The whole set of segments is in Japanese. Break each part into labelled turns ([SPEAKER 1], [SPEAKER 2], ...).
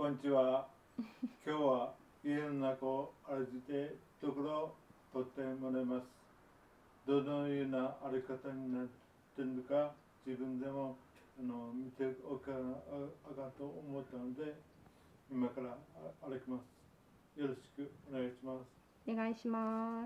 [SPEAKER 1] こんにちは。今日は家の中を歩いてところを撮ってもらいます。どのような歩き方になっているのか自分でも見ておかなあかんと思ったので今から歩きます。よろしくお願いします。
[SPEAKER 2] お願いします。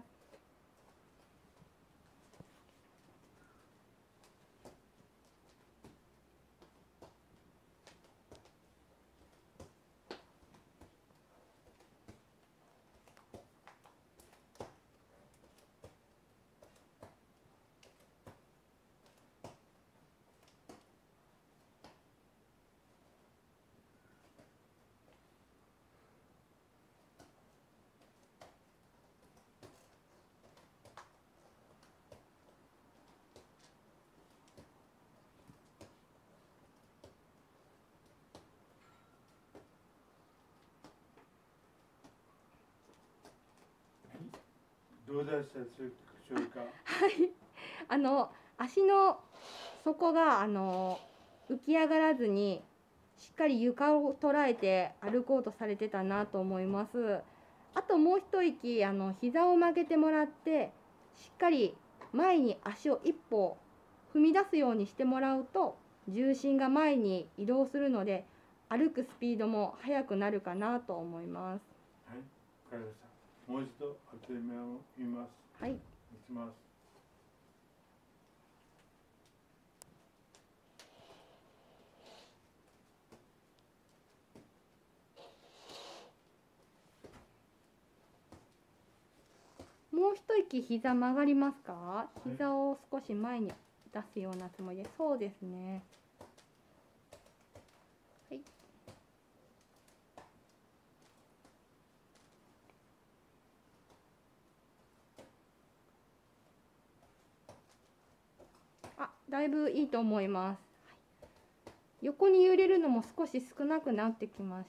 [SPEAKER 1] どうでしたでしょうか。
[SPEAKER 2] はい、足の底が浮き上がらずにしっかり床を捉えて歩こうとされてたなと思います。あともう一息膝を曲げてもらってしっかり前に足を一歩踏み出すようにしてもらうと重心が前に移動するので歩くスピードも速くなるかなと思います。
[SPEAKER 1] はい、わかりました。もう一度当てみます。
[SPEAKER 2] はい。
[SPEAKER 1] いきます。
[SPEAKER 2] もう一息膝曲がりますか？膝を少し前に出すようなつもりで、そうですね。はい。あ、だいぶいいと思います。横に揺れるのも少し少なくなってきました。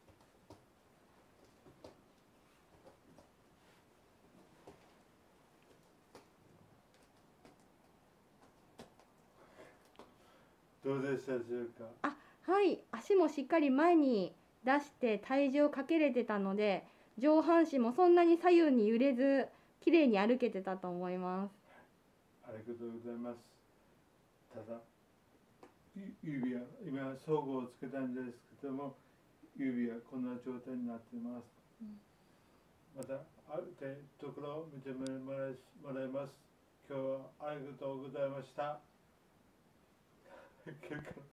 [SPEAKER 1] どうでしたでしょうか。
[SPEAKER 2] あ、はい、足もしっかり前に出して体重をかけれてたので、上半身もそんなに左右に揺れず、綺麗に歩けてたと思います。
[SPEAKER 1] ありがとうございます。ただ、指輪、今、装具をつけたんですけども、指はこんな状態になっています。また、歩いてところを見てもらいます。今日はありがとうございました。